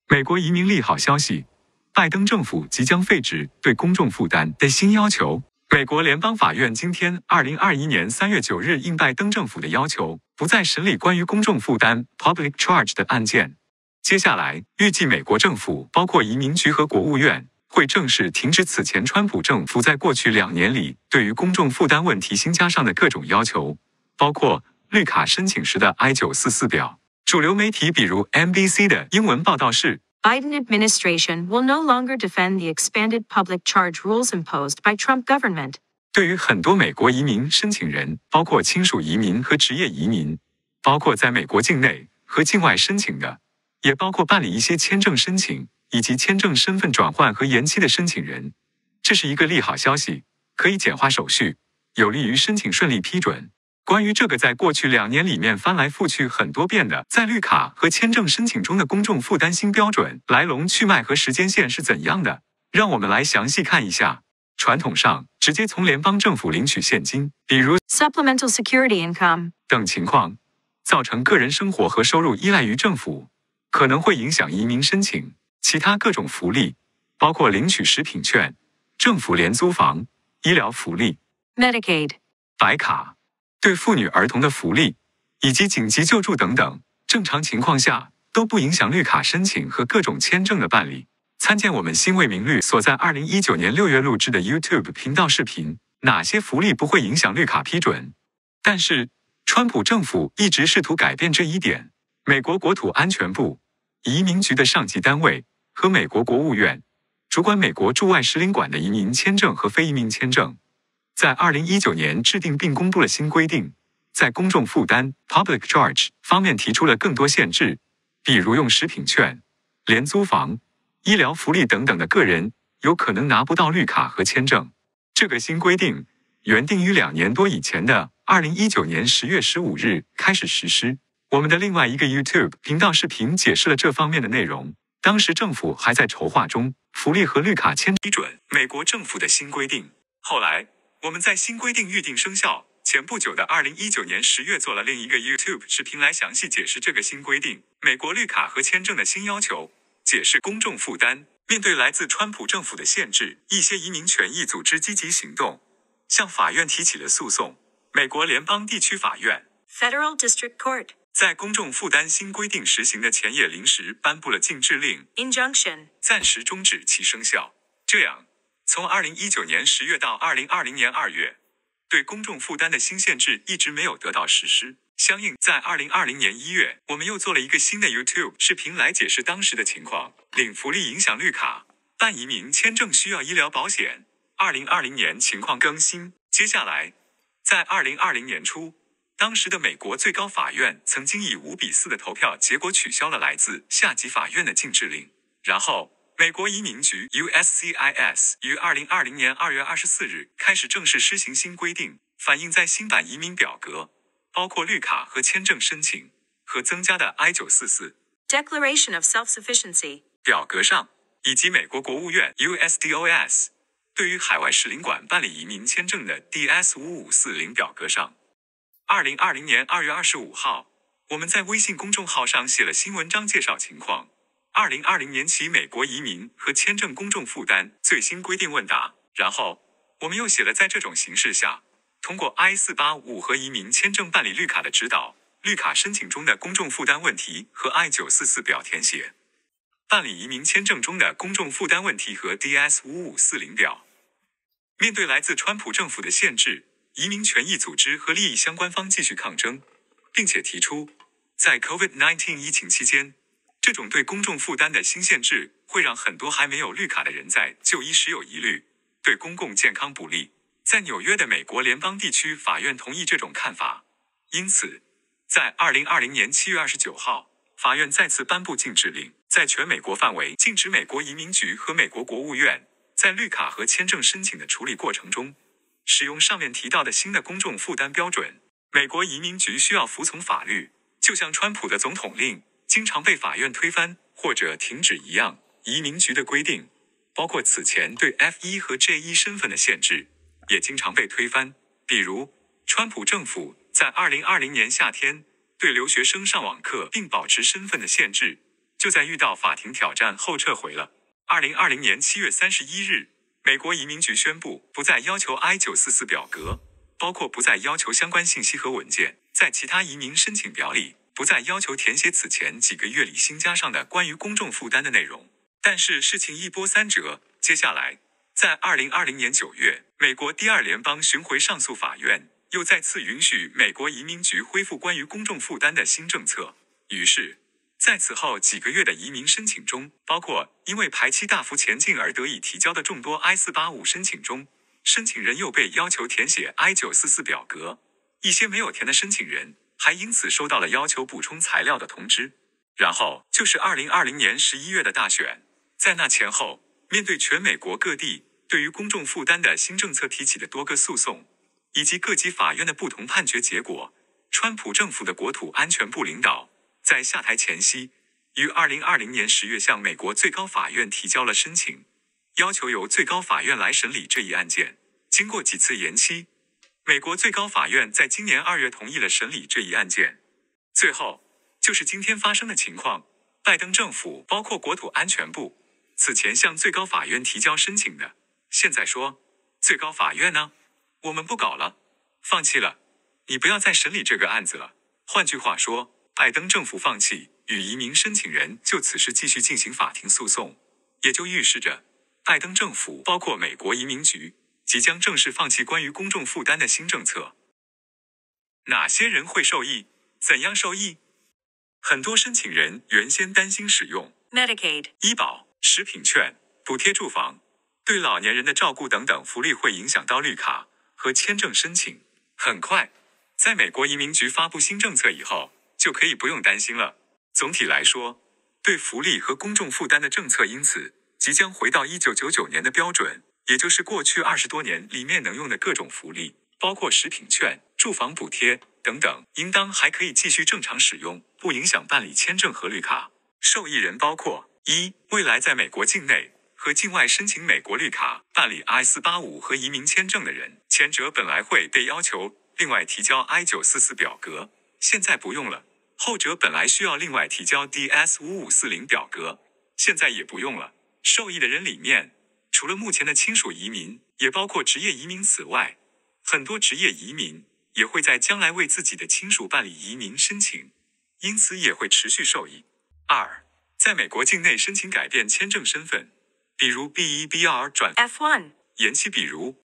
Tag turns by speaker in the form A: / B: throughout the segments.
A: 美国移民利好消息，拜登政府即将废止对公众负担的新要求。美国联邦法院今天2021年3月9日应拜登政府的要求，不再审理关于公众负担 public charge 的案件。接下来，预计美国政府包括移民局和国务院会正式停止此前川普政府在过去2年里对于公众负担问题新加上的各种要求，包括绿卡申请时的 I-944 表。主流媒体比如 NBC 的英文报道是
B: Biden administration will no longer defend the expanded public charge rules imposed by Trump government.
A: 对于很多美国移民申请人，包括亲属移民和职业移民，包括在美国境内和境外申请的，也包括办理一些签证申请以及签证身份转换和延期的申请人，这是一个利好消息，可以简化手续，有利于申请顺利批准。关于这个在过去2年里面翻来覆去很多遍的在绿卡和签证申请中的公众负担新标准来龙去脉和时间线是怎样的，让我们来详细看一下。传统上直接从联邦政府领取现金，比如
B: supplemental security income
A: 等情况，造成个人生活和收入依赖于政府，可能会影响移民申请。其他各种福利，包括领取食品券、政府廉租房、医疗福利、
B: Medicaid
A: 白卡、对妇女儿童的福利，以及紧急救助等等，正常情况下都不影响绿卡申请和各种签证的办理。参见我们新为民律所在2019年6月录制的 YouTube 频道视频，哪些福利不会影响绿卡批准？但是，川普政府一直试图改变这一点。美国国土安全部、移民局的上级单位和美国国务院，主管美国驻外使领馆的移民签证和非移民签证，在2019年制定并公布了新规定，在公众负担 public charge 方面提出了更多限制，比如用食品券、廉租房、医疗福利等等的个人有可能拿不到绿卡和签证。这个新规定原定于2年多以前的2019年10月15日开始实施。我们的另外一个 YouTube 频道视频解释了这方面的内容。当时政府还在筹划中，福利和绿卡签批准美国政府的新规定。后来，我们在新规定预定生效前不久的2019年10月做了另一个 YouTube 视频来详细解释这个新规定，美国绿卡和签证的新要求，解释公众负担。面对来自川普政府的限制，一些移民权益组织积极行动，向法院提起了诉讼。美国联邦地区法院
B: Federal District Court
A: 在公众负担新规定实行的前夜临时颁布了禁制令
B: Injunction
A: 暂时终止其生效。这样，从2019年10月到2020年2月，对公众负担的新限制一直没有得到实施。相应，在2020年1月，我们又做了一个新的 YouTube 视频来解释当时的情况。领福利影响绿卡，办移民签证需要医疗保险。2020年情况更新。接下来，在2020年初，当时的美国最高法院曾经以5-4的投票结果取消了来自下级法院的禁制令。然后，美国移民局 USCIS 于2020年2月24日开始正式施行新规定，反映在新版移民表格，包括绿卡和签证申请和增加的 I-944
B: Declaration of Self-Sufficiency
A: 表格上，以及美国国务院 USDOS 对于海外使领馆办理移民签证的 DS5540 表格上。2020年2月25号，我们在微信公众号上写了新文章介绍情况。2020年起美国移民和签证公众负担最新规定问答。然后，我们又写了在这种形势下，通过 I-485和移民签证办理绿卡的指导，绿卡申请中的公众负担问题和 I-944 表填写，办理移民签证中的公众负担问题和 DS5540 表。面对来自川普政府的限制，移民权益组织和利益相关方继续抗争，并且提出，在 COVID-19 疫情期间，这种对公众负担的新限制会让很多还没有绿卡的人在就医时有疑虑，对公共健康不利。在纽约的美国联邦地区法院同意这种看法，因此，在2020年7月29号，法院再次颁布禁制令，在全美国范围禁止美国移民局和美国国务院在绿卡和签证申请的处理过程中，使用上面提到的新的公众负担标准。美国移民局需要服从法律，就像川普的总统令经常被法院推翻或者停止一样。移民局的规定，包括此前对 F1 和 J1 身份的限制，也经常被推翻。比如，川普政府在2020年夏天对留学生上网课并保持身份的限制， 就在遇到法庭挑战后撤回了。2020年7月31日，美国移民局宣布不再要求 I-944 表格，包括不再要求相关信息和文件，在其他移民申请表里不再要求填写此前几个月里新加上的关于公众负担的内容。但是事情一波三折，接下来在2020年9月，美国第二联邦巡回上诉法院又再次允许美国移民局恢复关于公众负担的新政策。于是在此后几个月的移民申请中，包括因为排期大幅前进而得以提交的众多 I-485 申请中，申请人又被要求填写 I-944 表格，一些没有填的申请人还因此收到了要求补充材料的通知。然后就是2020年11月的大选，在那前后，面对全美国各地对于公众负担的新政策提起的多个诉讼，以及各级法院的不同判决结果，川普政府的国土安全部领导在下台前夕，于2020年10月向美国最高法院提交了申请，要求由最高法院来审理这一案件。经过几次延期，美国最高法院在今年2月同意了审理这一案件。最后就是今天发生的情况，拜登政府包括国土安全部此前向最高法院提交申请的，现在说最高法院呢，我们不搞了，放弃了，你不要再审理这个案子了。换句话说，拜登政府放弃与移民申请人就此事继续进行法庭诉讼，也就预示着拜登政府包括美国移民局即将正式放弃关于公众负担的新政策。哪些人会受益？怎样受益？很多申请人原先担心使用
B: Medicaid、
A: 医保、食品券、补贴住房、对老年人的照顾等等福利会影响到绿卡和签证申请。很快，在美国移民局发布新政策以后，就可以不用担心了。总体来说，对福利和公众负担的政策因此即将回到1999年的标准，也就是过去20多年里面能用的各种福利，包括食品券、住房补贴等等，应当还可以继续正常使用，不影响办理签证和绿卡。受益人包括：一、未来在美国境内和境外申请美国绿卡、办理 I-485 和移民签证的人，前者本来会被要求另外提交 I-944 表格，现在不用了；后者本来需要另外提交 DS-5540 表格，现在也不用了。受益的人里面，除了目前的亲属移民，也包括职业移民。此外，很多职业移民也会在将来为自己的亲属办理移民申请，因此也会持续受益。二、在美国境内申请改变签证身份，比如 B1、B2 转
B: F1、
A: 延期，比如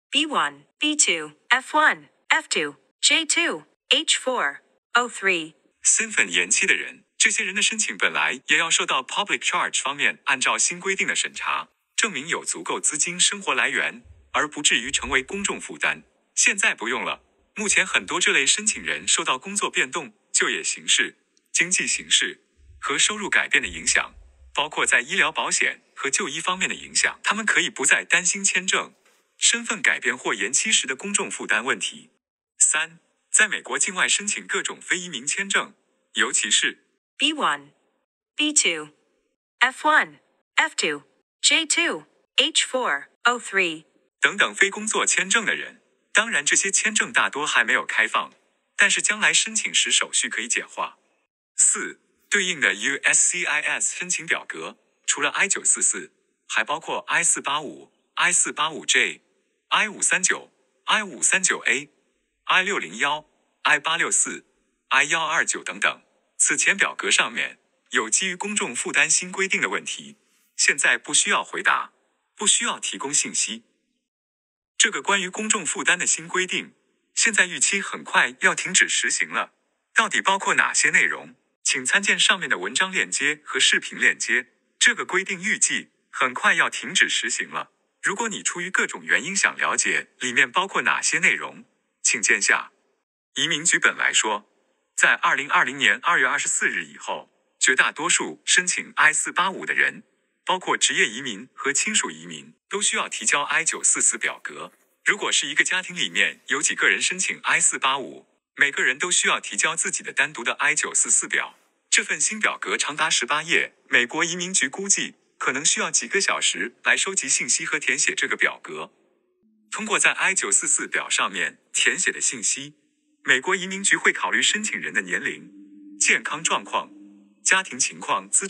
B: B1、B2、F1、F2、J2、H4、O3。
A: 身份延期的人，这些人的申请本来也要受到 Public Charge 方面按照新规定的审查，证明有足够资金生活来源，而不至于成为公众负担。现在不用了。目前很多这类申请人受到工作变动、就业形势、经济形势和收入改变的影响，包括在医疗保险和就医方面的影响，他们可以不再担心签证、身份改变或延期时的公众负担问题。三、在美国境外申请各种非移民签证，尤其是
B: B1、B2、F1、F2、J2、H4、O3
A: 等等非工作签证的人，当然这些签证大多还没有开放，但是将来申请时手续可以简化。四、对应的 USCIS 申请表格，除了 I-944，还包括 I-485、I-485J、I-539、I-539A、I-601、I-864、I-129等等。此前表格上面有基于公众负担新规定的问题，现在不需要回答，不需要提供信息。这个关于公众负担的新规定，现在预期很快要停止实行了。到底包括哪些内容？请参见上面的文章链接和视频链接。这个规定预计很快要停止实行了。如果你出于各种原因想了解里面包括哪些内容，请见下。移民局本来说，在2020年2月24日以后，绝大多数申请 I-485 的人，包括职业移民和亲属移民，都需要提交 I-944 表格。如果是一个家庭里面有几个人申请 I-485，每个人都需要提交自己的单独的 I-944 表。这份新表格长达18页，美国移民局估计可能需要几个小时来收集信息和填写这个表格。通过在 I-944 表上面填写的信息，美国移民局会考虑申请人的年龄、健康状况、家庭情况、资产、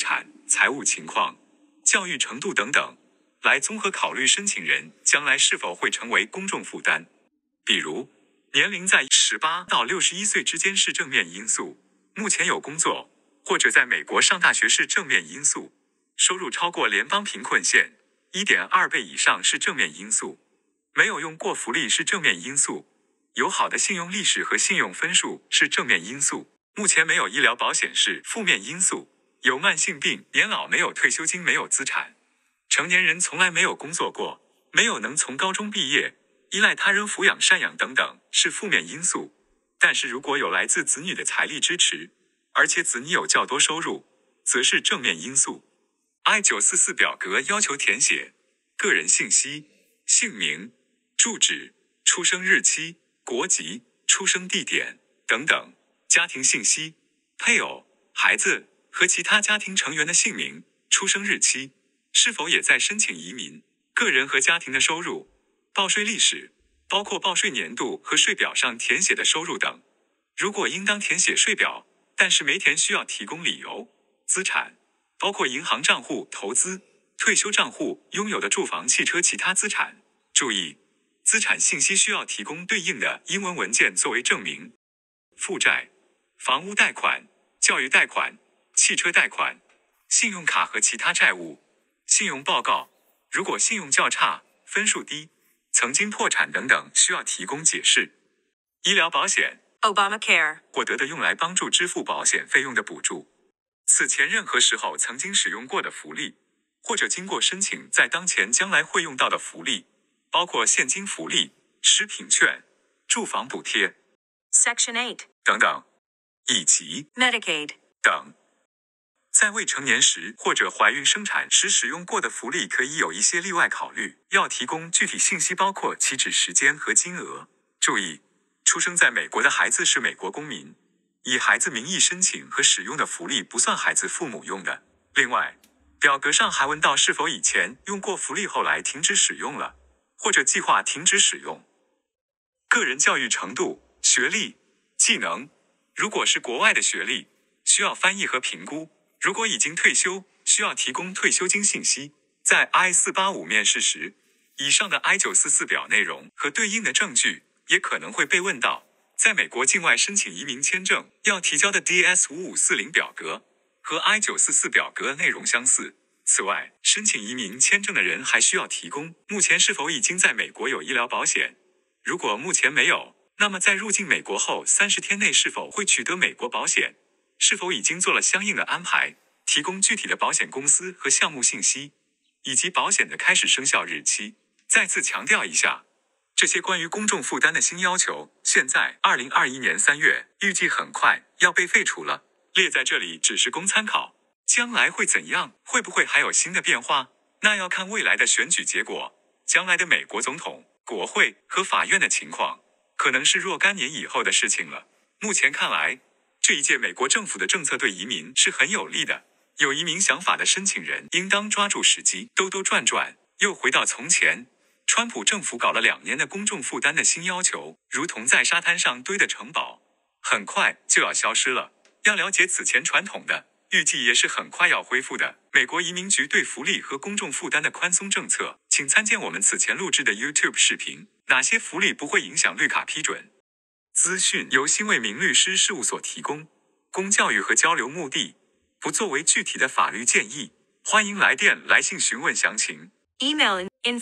A: 财务情况、教育程度等等，来综合考虑申请人将来是否会成为公众负担。比如，年龄在18到61岁之间是正面因素，目前有工作，或者在美国上大学是正面因素，收入超过联邦贫困线 1.2 倍以上是正面因素，没有用过福利是正面因素，有好的信用历史和信用分数是正面因素，目前没有医疗保险是负面因素，有慢性病、年老没有退休金、没有资产，成年人从来没有工作过，没有能从高中毕业，依赖他人抚养赡养等等是负面因素。但是如果有来自子女的财力支持，而且子女有较多收入，则是正面因素。I-944表格要求填写个人信息、姓名、住址、出生日期、国籍、出生地点等等，家庭信息、配偶、孩子和其他家庭成员的姓名、出生日期，是否也在申请移民，个人和家庭的收入、报税历史，包括报税年度和税表上填写的收入等。如果应当填写税表，但是没填需要提供理由。资产包括银行账户、投资、退休账户、拥有的住房、汽车、其他资产。注意，资产信息需要提供对应的英文文件作为证明。负债、房屋贷款、教育贷款、汽车贷款、信用卡和其他债务、信用报告，如果信用较差、分数低、曾经破产等等，需要提供解释。医疗保险
B: Obamacare
A: 获得的用来帮助支付保险费用的补助，此前任何时候曾经使用过的福利，或者经过申请在当前将来会用到的福利，包括现金福利、食品券、住房补贴
B: Section 8
A: 等等，以及
B: Medicaid
A: 等。在未成年时或者怀孕生产时使用过的福利可以有一些例外考虑，要提供具体信息，包括起止时间和金额。注意，出生在美国的孩子是美国公民，以孩子名义申请和使用的福利不算孩子父母用的。另外，表格上还问到是否以前用过福利后来停止使用了，或者计划停止使用。个人教育程度、学历、技能，如果是国外的学历，需要翻译和评估。如果已经退休，需要提供退休金信息。在 I-485 面试时，以上的 I-944 表内容和对应的证据也可能会被问到。在美国境外申请移民签证要提交的 DS5540 表格和 I-944 表格内容相似。此外，申请移民签证的人还需要提供目前是否已经在美国有医疗保险。如果目前没有，那么在入境美国后30天内是否会取得美国保险，是否已经做了相应的安排，提供具体的保险公司和项目信息，以及保险的开始生效日期。再次强调一下，这些关于公众负担的新要求，现在2021年3月，预计很快要被废除了。列在这里只是供参考，将来会怎样？会不会还有新的变化？那要看未来的选举结果，将来的美国总统、国会和法院的情况，可能是若干年以后的事情了。目前看来，这一届美国政府的政策对移民是很有利的，有移民想法的申请人应当抓住时机。兜兜转转，又回到从前，川普政府搞了2年的公众负担的新要求，如同在沙滩上堆的城堡，很快就要消失了。要了解此前传统的，预计也是很快要恢复的。美国移民局对福利和公众负担的宽松政策，请参见我们此前录制的 YouTube 视频，哪些福利不会影响绿卡批准。资讯由新为民律师事务所提供，供教育和交流目的，不作为具体的法律建议。欢迎来电来信询问详情。
B: Email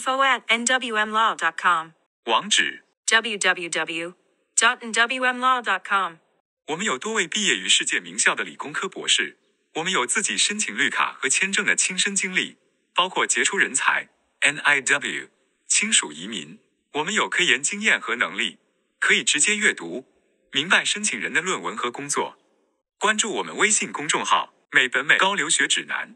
B: info@nwmlaw.com
A: 网址
B: www.nwmlaw.com
A: 我们有多位毕业于世界名校的理工科博士，我们有自己申请绿卡和签证的亲身经历，包括杰出人才 NIW 亲属移民。我们有科研经验和能力，可以直接阅读明白申请人的论文和工作。关注我们微信公众号“美本美高留学指南”。